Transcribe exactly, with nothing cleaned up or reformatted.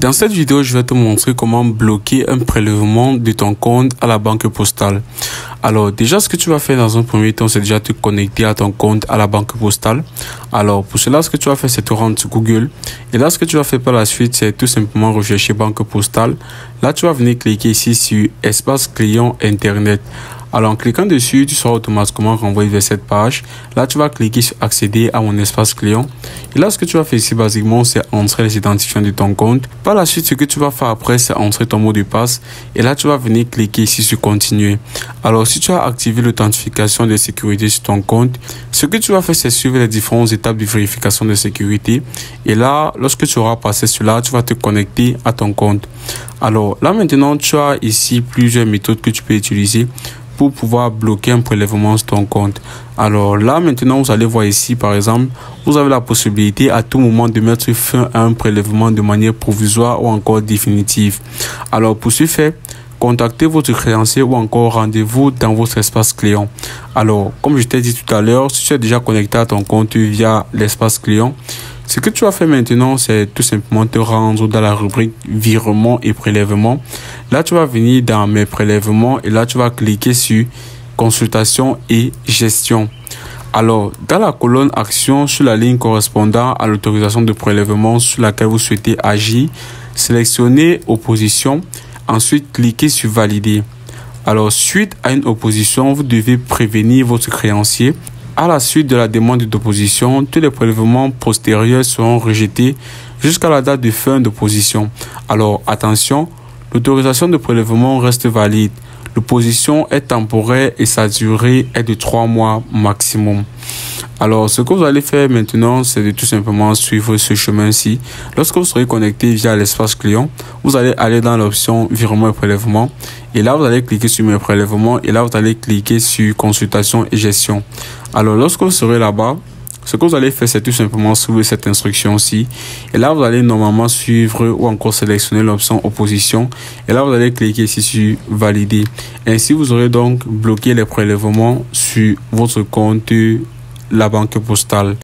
Dans cette vidéo, je vais te montrer comment bloquer un prélèvement de ton compte à la banque postale. Alors déjà, ce que tu vas faire dans un premier temps, c'est déjà te connecter à ton compte à la banque postale. Alors pour cela, ce que tu vas faire, c'est te rendre sur Google. Et là, ce que tu vas faire par la suite, c'est tout simplement rechercher banque postale. Là, tu vas venir cliquer ici sur espace client internet. Alors en cliquant dessus, tu seras automatiquement renvoyé vers cette page. Là, tu vas cliquer sur accéder à mon espace client. Et là, ce que tu vas faire ici, basiquement, c'est entrer les identifiants de ton compte. Par la suite, ce que tu vas faire après, c'est entrer ton mot de passe. Et là, tu vas venir cliquer ici sur continuer. Alors, si tu as activé l'authentification de sécurité sur ton compte, ce que tu vas faire, c'est suivre les différentes étapes de vérification de sécurité. Et là, lorsque tu auras passé cela, tu vas te connecter à ton compte. Alors là, maintenant, tu as ici plusieurs méthodes que tu peux utiliser pour pouvoir bloquer un prélèvement sur ton compte. Alors là, maintenant, vous allez voir ici, par exemple, vous avez la possibilité à tout moment de mettre fin à un prélèvement de manière provisoire ou encore définitive. Alors pour ce faire, contactez votre créancier ou encore rendez-vous dans votre espace client. Alors, comme je t'ai dit tout à l'heure, si tu es déjà connecté à ton compte via l'espace client, ce que tu vas faire maintenant, c'est tout simplement te rendre dans la rubrique virement et prélèvement. Là, tu vas venir dans mes prélèvements et là, tu vas cliquer sur consultation et gestion. Alors, dans la colonne action, sur la ligne correspondant à l'autorisation de prélèvement sur laquelle vous souhaitez agir, sélectionnez opposition. Ensuite, cliquez sur valider. Alors, suite à une opposition, vous devez prévenir votre créancier. À la suite de la demande d'opposition, tous les prélèvements postérieurs seront rejetés jusqu'à la date de fin d'opposition. Alors attention, l'autorisation de prélèvement reste valide. L'opposition est temporaire et sa durée est de trois mois maximum. Alors, ce que vous allez faire maintenant, c'est de tout simplement suivre ce chemin-ci. Lorsque vous serez connecté via l'espace client, vous allez aller dans l'option virement et prélèvement. Et là, vous allez cliquer sur mes prélèvements. Et là, vous allez cliquer sur consultation et gestion. Alors, lorsque vous serez là-bas, ce que vous allez faire, c'est tout simplement suivre cette instruction-ci. Et là, vous allez normalement suivre ou encore sélectionner l'option opposition. Et là, vous allez cliquer ici sur valider. Ainsi, vous aurez donc bloqué les prélèvements sur votre compte la banque postale.